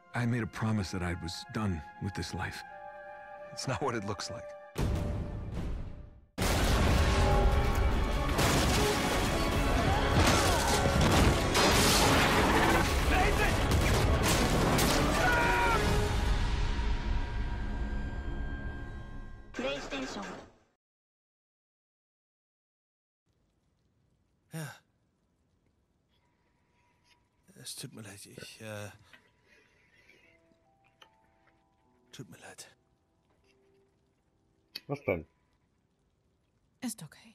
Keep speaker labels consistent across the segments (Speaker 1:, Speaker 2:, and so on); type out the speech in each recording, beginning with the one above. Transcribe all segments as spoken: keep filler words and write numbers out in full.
Speaker 1: I made a promise that I was done with this life.
Speaker 2: It's not what it looks like.
Speaker 3: PlayStation.
Speaker 4: Ja. Es tut mir leid, ich, äh... Tut mir leid.
Speaker 5: Was denn?
Speaker 6: Ist okay.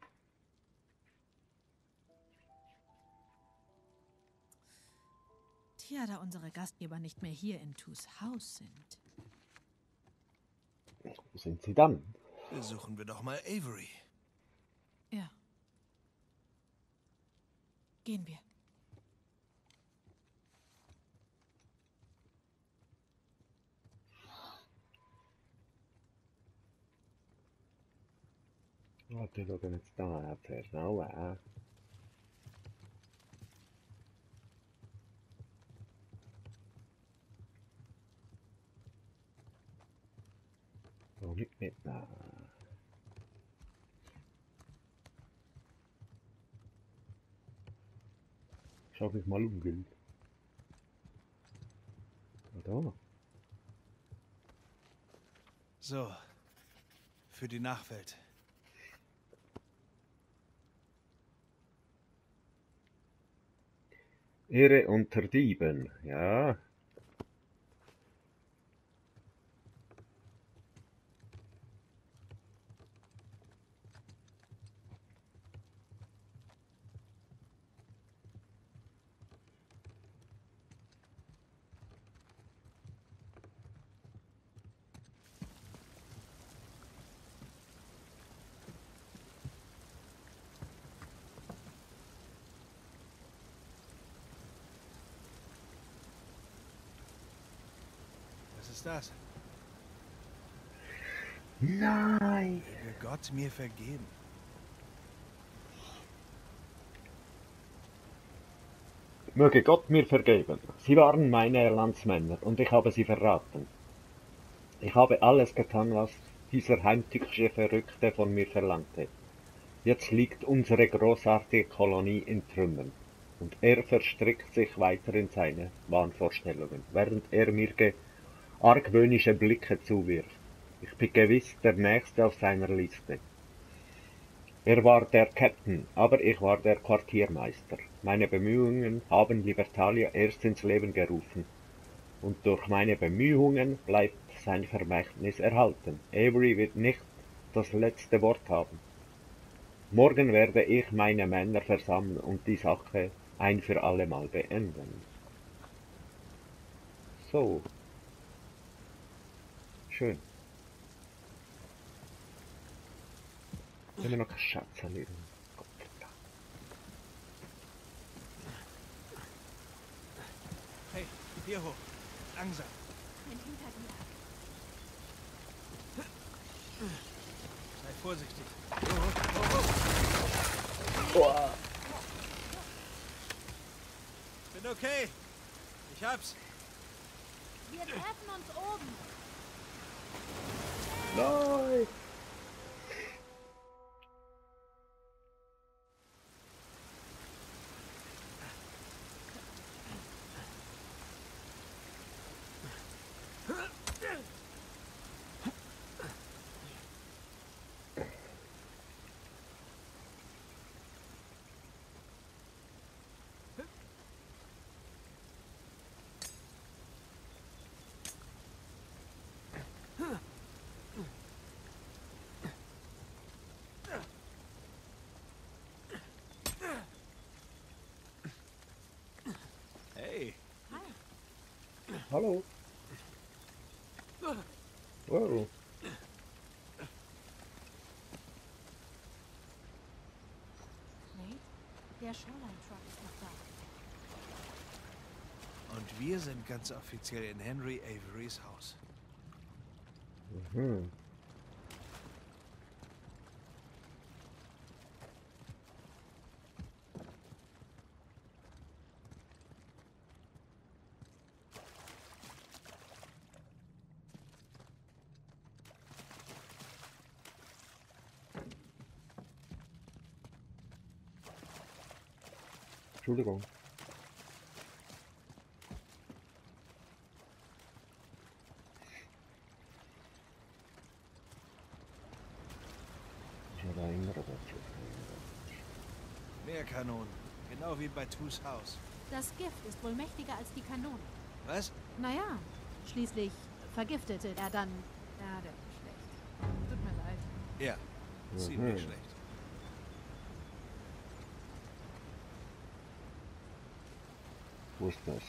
Speaker 6: Tja, da unsere Gastgeber nicht mehr hier in Tus Haus sind.
Speaker 5: Wo sind sie dann?
Speaker 4: Besuchen wir doch mal Avery.
Speaker 6: Ja. Gehen wir.
Speaker 5: Warte, schau jetzt da zuerst auch an. So, nicht mitnehmen. Schau dich mal um, Gil. Da.
Speaker 4: So. Für die Nachwelt.
Speaker 5: Ehre unter Dieben, ja.
Speaker 4: Was ist das?
Speaker 5: Nein!
Speaker 4: Möge Gott mir vergeben.
Speaker 5: Möge Gott mir vergeben. Sie waren meine Landsmänner und ich habe sie verraten. Ich habe alles getan, was dieser heimtückische Verrückte von mir verlangte. Jetzt liegt unsere großartige Kolonie in Trümmern und er verstrickt sich weiter in seine Wahnvorstellungen, während er mir argwöhnische Blicke zuwirft. Ich bin gewiss der Nächste auf seiner Liste. Er war der Captain, aber ich war der Quartiermeister. Meine Bemühungen haben Libertalia erst ins Leben gerufen. Und durch meine Bemühungen bleibt sein Vermächtnis erhalten. Avery wird nicht das letzte Wort haben. Morgen werde ich meine Männer versammeln und die Sache ein für allemal beenden. So. Schön. Wenn wir noch keinen Schatz erleben.
Speaker 4: Hey, hier hoch. Langsam.
Speaker 6: Bin hinter dir.
Speaker 4: Sei vorsichtig. Oh, oh, oh.
Speaker 5: Oh.
Speaker 4: Bin okay. Ich hab's.
Speaker 6: Wir treffen uns oben.
Speaker 5: Nein!
Speaker 4: Hey.
Speaker 5: Hallo. Wow.
Speaker 6: Nate, der Shoreline Truck ist noch da.
Speaker 4: Und wir sind ganz offiziell in Henry Averys Haus.
Speaker 5: Mhm. Entschuldigung. Ich erinnere dazu.
Speaker 4: Mehr Kanonen. Genau wie bei Tus Haus.
Speaker 6: Das Gift ist wohl mächtiger als die Kanone.
Speaker 4: Was?
Speaker 6: Naja, schließlich vergiftete er dann... Ja, der ist schlecht. Tut mir leid.
Speaker 4: Ja. Ziemlich
Speaker 5: Mhm.
Speaker 4: schlecht.
Speaker 5: Wo ist das?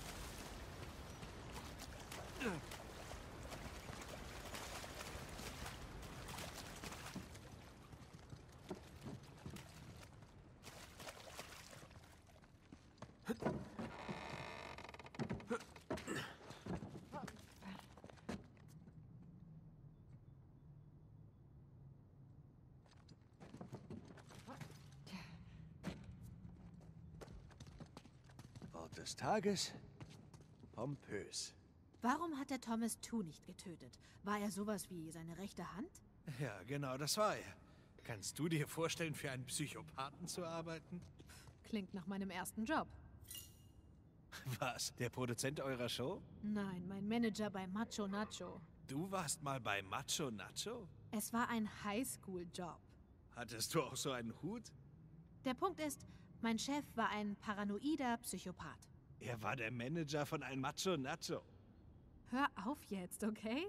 Speaker 4: Wort des Tages. Pompös.
Speaker 6: Warum hat der Thomas Tew nicht getötet? War er sowas wie seine rechte Hand?
Speaker 4: Ja, genau, das war er. Kannst du dir vorstellen, für einen Psychopathen zu arbeiten?
Speaker 6: Klingt nach meinem ersten Job.
Speaker 4: Was? Der Produzent eurer Show?
Speaker 6: Nein, mein Manager bei Macho Nacho.
Speaker 4: Du warst mal bei Macho Nacho?
Speaker 6: Es war ein Highschool-Job.
Speaker 4: Hattest du auch so einen Hut?
Speaker 6: Der Punkt ist, mein Chef war ein paranoider Psychopath.
Speaker 4: Er war der Manager von einem Macho Nacho.
Speaker 6: Hör auf jetzt, okay?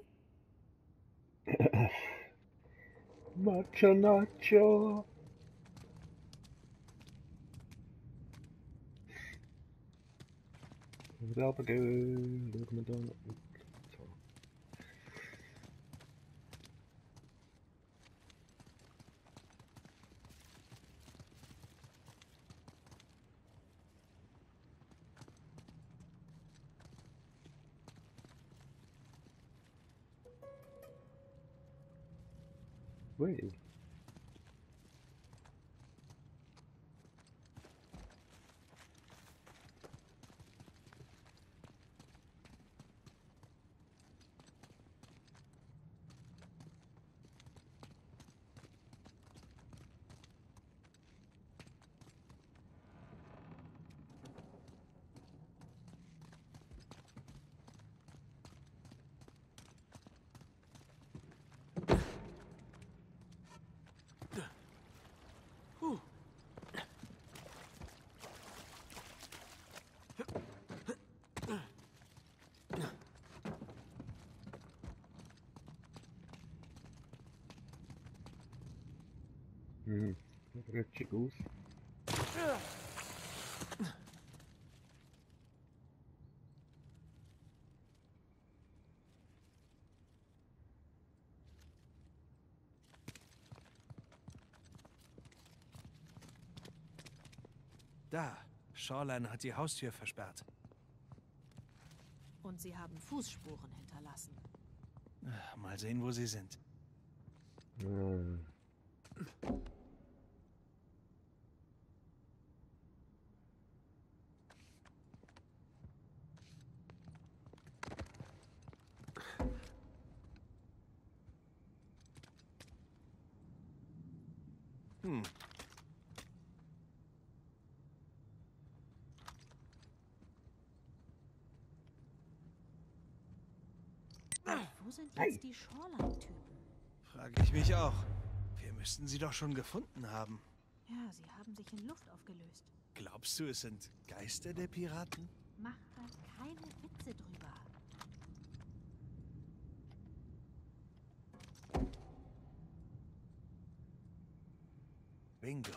Speaker 5: Macho Nacho. Selber gehen, schauen wir dann. So. Ui. Hm, rutschig aus.
Speaker 4: Da. Shoreline hat die Haustür versperrt.
Speaker 6: Und sie haben Fußspuren hinterlassen.
Speaker 4: Mal sehen, wo sie sind.
Speaker 5: Hm.
Speaker 4: Hm.
Speaker 6: Wo sind jetzt die Shoreline-Typen?
Speaker 4: Frage ich mich auch. Wir müssten sie doch schon gefunden haben.
Speaker 6: Ja, sie haben sich in Luft aufgelöst.
Speaker 4: Glaubst du, es sind Geister der Piraten?
Speaker 6: Mach da keine Witze drüber.
Speaker 4: Bingo.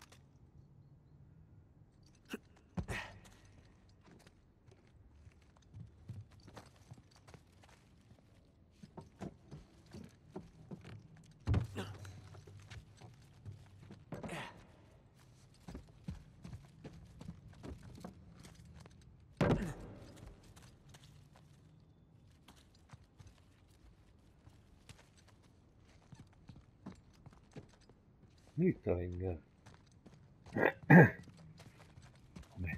Speaker 5: Nichts da hängen. Metz.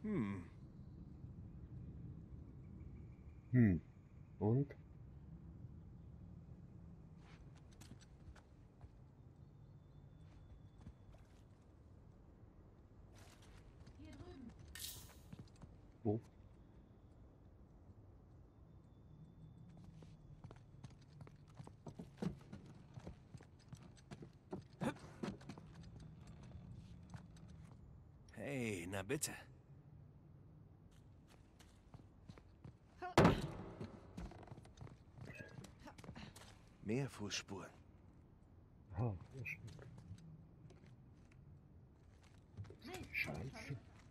Speaker 2: Hm.
Speaker 5: Hm. Und?
Speaker 6: Hier drüben.
Speaker 5: Wo?
Speaker 2: Hey, na bitte. Mehr Fußspuren.
Speaker 5: Ah, ja, stimmt. Scheiße.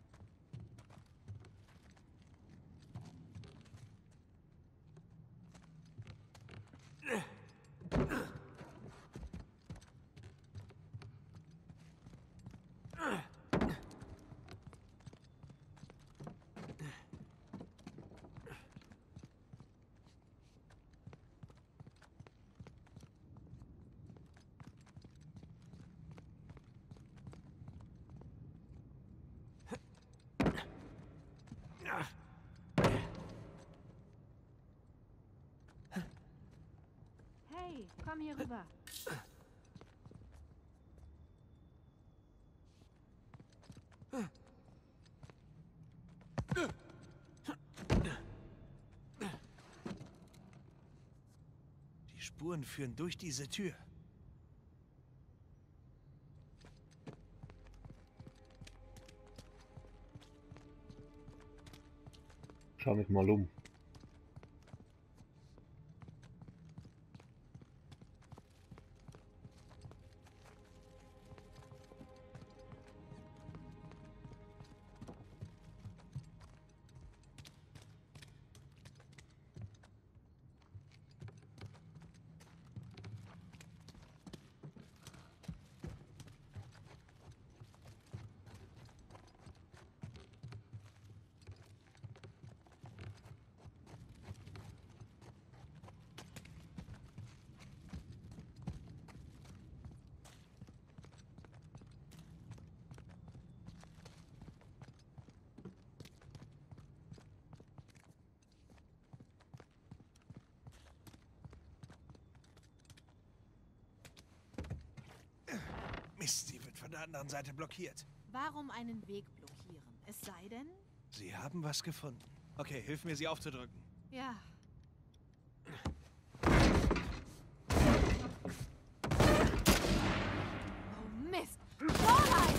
Speaker 6: Hey, komm hier rüber.
Speaker 4: Die Spuren führen durch diese Tür.
Speaker 5: Schau mich mal um.
Speaker 4: Mist, sie wird von der anderen Seite blockiert.
Speaker 6: Warum einen Weg blockieren? Es sei denn...
Speaker 4: Sie haben was gefunden. Okay, hilf mir, sie aufzudrücken.
Speaker 6: Ja. Oh Mist! Fräulein!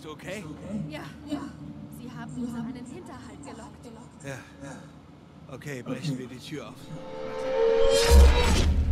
Speaker 4: Bist du okay?
Speaker 6: Ja, ja. Sie haben uns auf einen Hinterhalt gelockt.
Speaker 4: Ja. Okay, brechen wir die Tür auf.